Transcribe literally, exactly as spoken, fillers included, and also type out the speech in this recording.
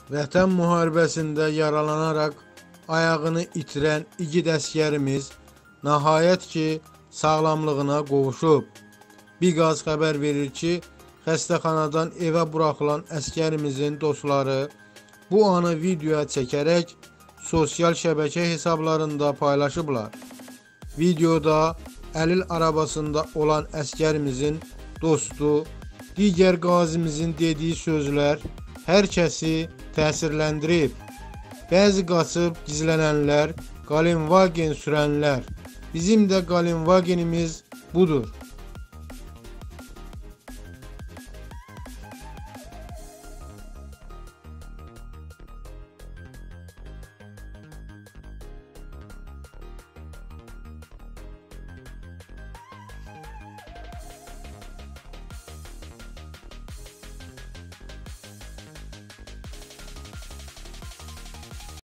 Vətən müharibəsində yaralanaraq ayağını itirən igid əskərimiz nəhayət ki sağlamlığına qovuşub. Biqaz xəbər verir ki, xəstəxanadan evə buraxılan əskərimizin dostları bu anı videoya çəkərək sosial şəbəkə hesablarında paylaşıblar. Videoda əlil arabasında olan əskərimizin dostu, digər qazimizin dediyi sözlər hər kəsi təsirləndirib. Bəzi qaçıb gizlənənlər, Qalenvagen sürənlər, bizim də Qalenvagenimiz budur.